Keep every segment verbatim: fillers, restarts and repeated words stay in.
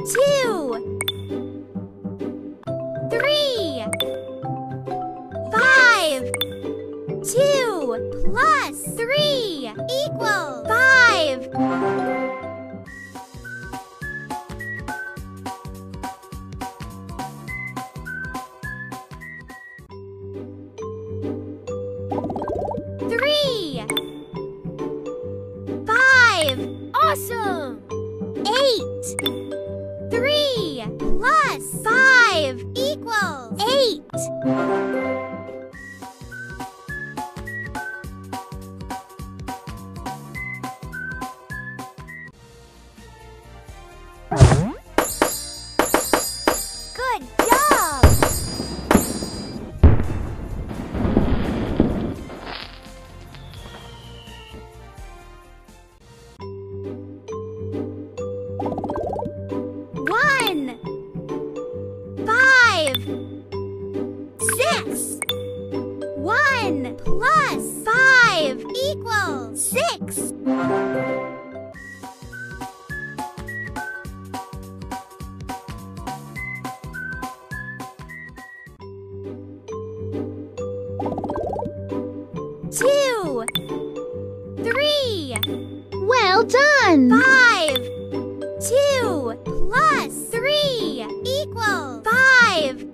two, three, five. Two plus three equals five. Three, five. Awesome. Eight. Three plus five equals eight. Good job! One, five, six. One plus five equals six. Two, three. Well done! Five. Two plus three equals five.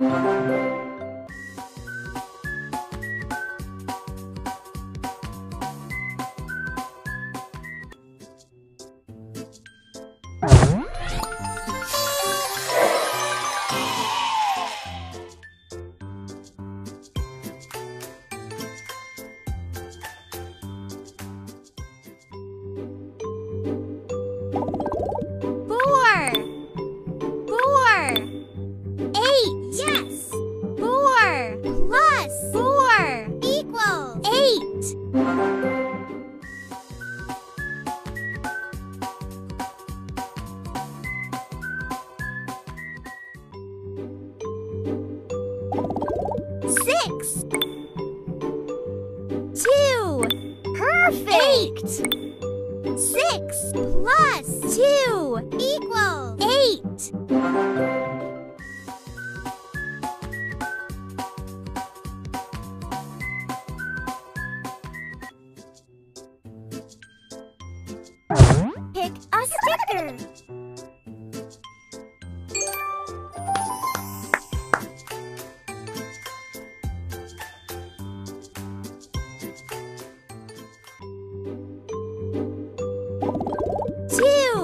Four. Four. Eight. Yes. Four plus four equals eight. Six. Two. Perfect. Six plus two equals eight. Pick a sticker. Two.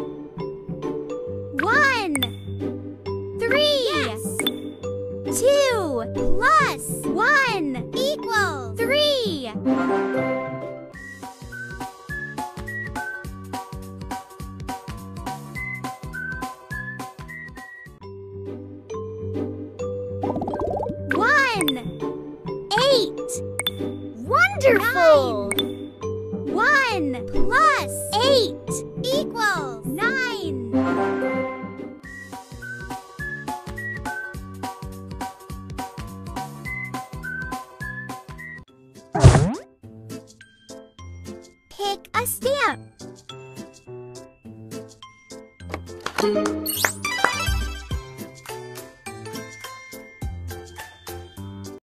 One. Three. Yes. Two plus one equals three. One. Eight. Wonderful! Nine. One plus eight equals nine. Pick a stamp.